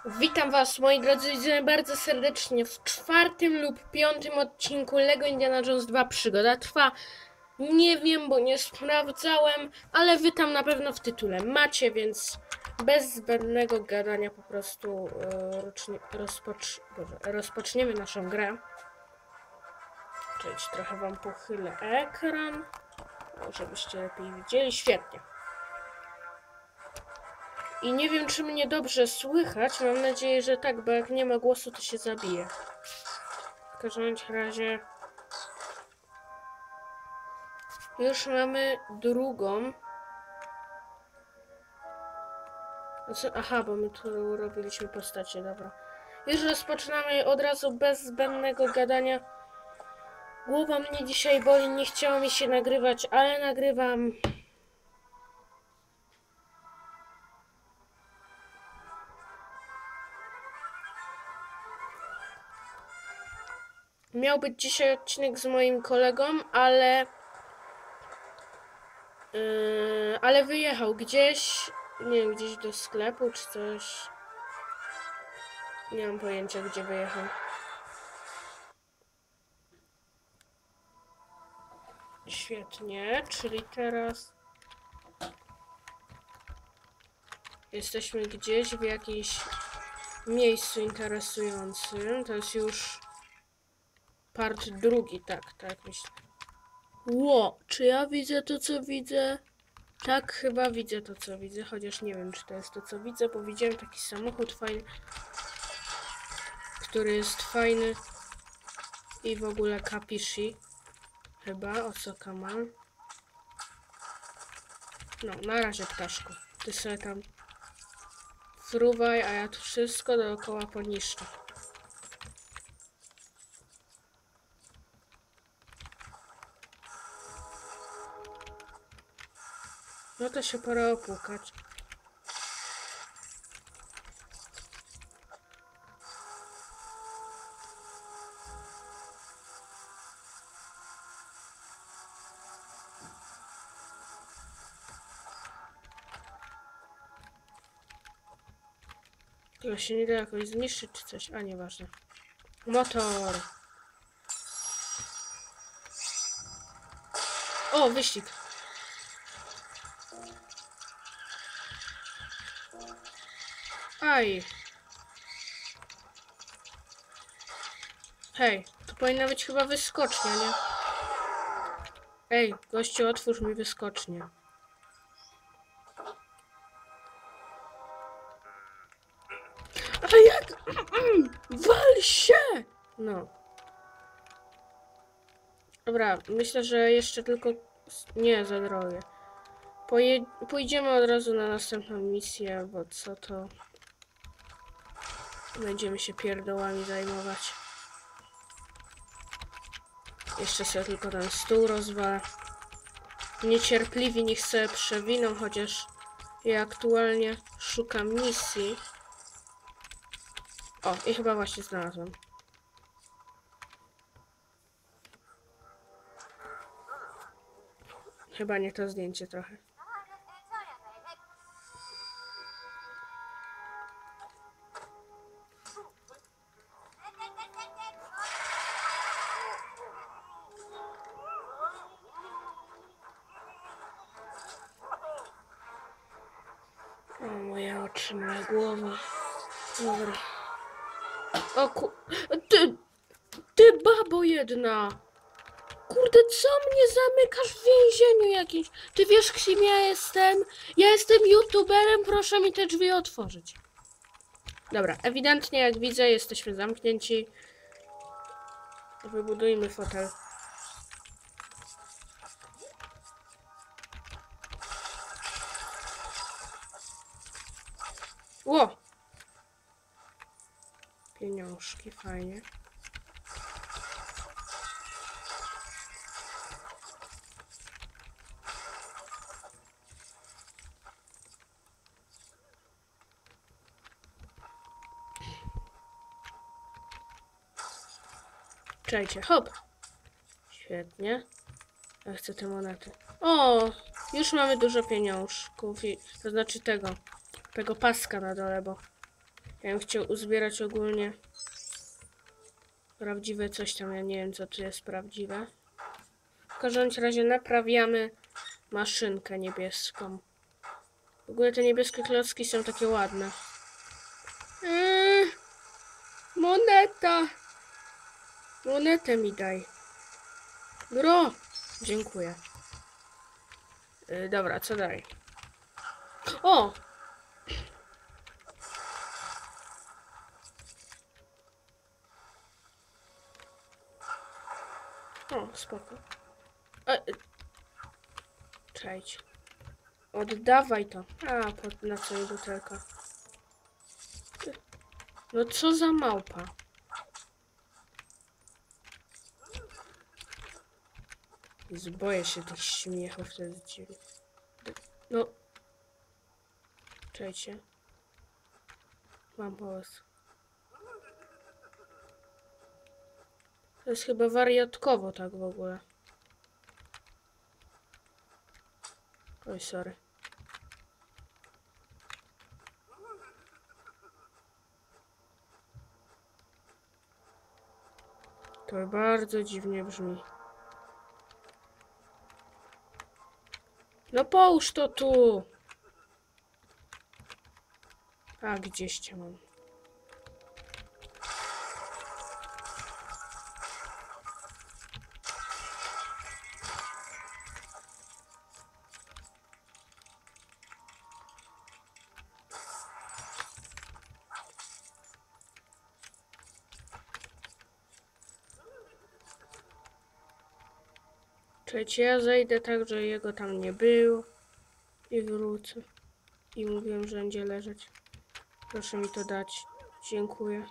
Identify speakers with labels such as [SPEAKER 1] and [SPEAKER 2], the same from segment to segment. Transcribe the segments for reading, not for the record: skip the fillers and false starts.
[SPEAKER 1] Witam was, moi drodzy widzowie, bardzo serdecznie w 4. lub 5. odcinku LEGO Indiana Jones 2 Przygoda trwa. Nie wiem, bo nie sprawdzałem, ale wy tam na pewno w tytule macie, więc bez zbędnego gadania po prostu rozpoczniemy naszą grę. Czyli trochę wam pochylę ekran, żebyście lepiej widzieli. Świetnie. I nie wiem, czy mnie dobrze słychać. Mam nadzieję, że tak, bo jak nie ma głosu, to się zabije. W każdym razie już mamy drugą. Aha, bo my tu robiliśmy postacie, dobra. Już rozpoczynamy od razu bez zbędnego gadania. Głowa mnie dzisiaj boli, nie chciało mi się nagrywać, ale nagrywam. Miał być dzisiaj odcinek z moim kolegą, ale wyjechał gdzieś, nie wiem, gdzieś do sklepu czy coś. Nie mam pojęcia, gdzie wyjechał. Świetnie, czyli teraz jesteśmy gdzieś w jakimś miejscu interesującym. To jest już part drugi, tak myślę. Ło, czy ja widzę to, co widzę? Tak, chyba widzę to, co widzę, chociaż nie wiem, czy to jest to, co widzę, bo widziałem taki samochód fajny, który jest fajny i w ogóle kapishi. Chyba, o co kaman. No, na razie, ptaszku. Ty sobie tam fruwaj, a ja tu wszystko dookoła poniszczę. No to się pora opłukać. To się nie da jakoś zniszczyć czy coś, a nieważne. Motor. O, wyścig. Aj. Hej, to powinna być chyba wyskocznia, nie? Ej, gościu, otwórz mi wyskocznię. A jak? Wal się! No. Dobra, myślę, że jeszcze tylko... Nie, za drogie. Pójdziemy od razu na następną misję, bo co to... Będziemy się pierdołami zajmować. Jeszcze sobie tylko ten stół rozwalę. Niecierpliwi niech sobie przewiną, chociaż ja aktualnie szukam misji. O, i chyba właśnie znalazłem. Chyba nie to zdjęcie trochę. O, moje oczy, moja głowa. Dobra. O Ty babo jedna! Kurde, co mnie zamykasz w więzieniu jakimś? Ty wiesz, kim ja jestem? Ja jestem youtuberem, proszę mi te drzwi otworzyć. Dobra, ewidentnie jak widzę, jesteśmy zamknięci. Wybudujmy fotel. Ło! Pieniążki, fajnie. Czekajcie, hop! Świetnie. Ja chcę te monety. O! Już mamy dużo pieniążków. To znaczy tego paska na dole, bo Ja bym chciał uzbierać ogólnie prawdziwe coś tam. Ja nie wiem, co tu jest prawdziwe. W każdym razie naprawiamy maszynkę niebieską. W ogóle te niebieskie klocki są takie ładne. Moneta! Monetę mi daj. Bro! Dziękuję. Dobra, co dalej? O! O, spoko. Cześć. Oddawaj to. Na co jej butelka? No co za małpa? Boję się tych śmiechów, to jest dziwne. No. Czekajcie. Mam pomysł. To jest chyba wariatkowo tak w ogóle. Oj, sorry. To bardzo dziwnie brzmi. No połóż to tu! A, gdzieś cię mam. Czekajcie, ja zejdę tak, że jego tam nie było. I wrócę. I mówiłem, że będzie leżeć. Proszę mi to dać. Dziękuję.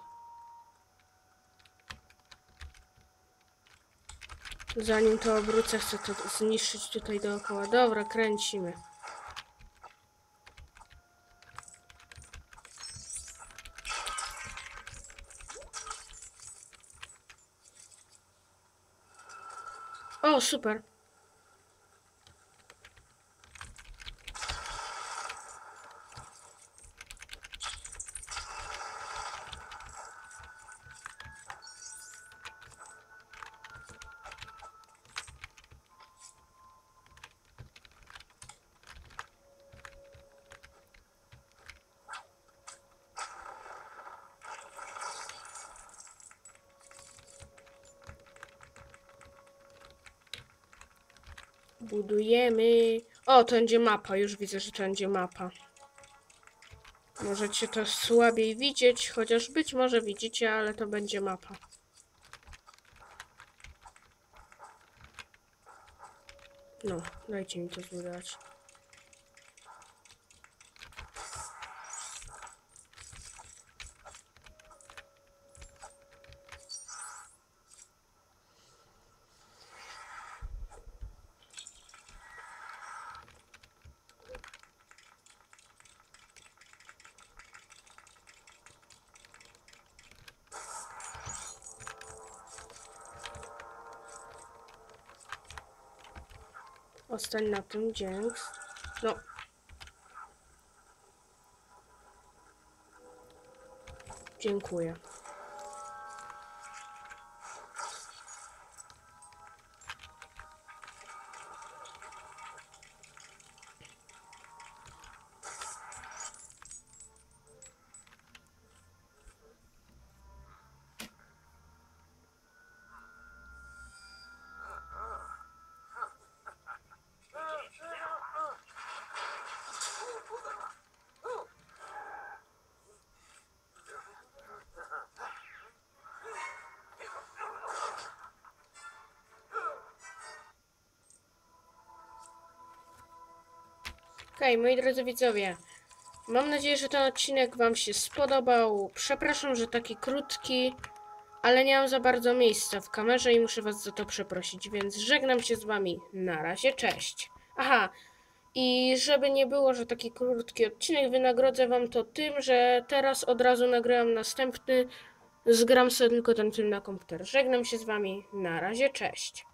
[SPEAKER 1] Zanim to obrócę, chcę to zniszczyć tutaj dookoła. Dobra, kręcimy. O, super. Budujemy. O, to będzie mapa. Już widzę, że to będzie mapa. Możecie to słabiej widzieć, chociaż być może widzicie, ale to będzie mapa. No, dajcie mi to zbudować. Ostań na tym, dzięki. No. Dziękuję. Okej, moi drodzy widzowie, mam nadzieję, że ten odcinek wam się spodobał. Przepraszam, że taki krótki, ale nie mam za bardzo miejsca w kamerze i muszę was za to przeprosić, więc żegnam się z wami. Na razie, cześć. Aha, i żeby nie było, że taki krótki odcinek, wynagrodzę wam to tym, że teraz od razu nagrałem następny, zgram sobie tylko ten film na komputer. Żegnam się z wami. Na razie, cześć.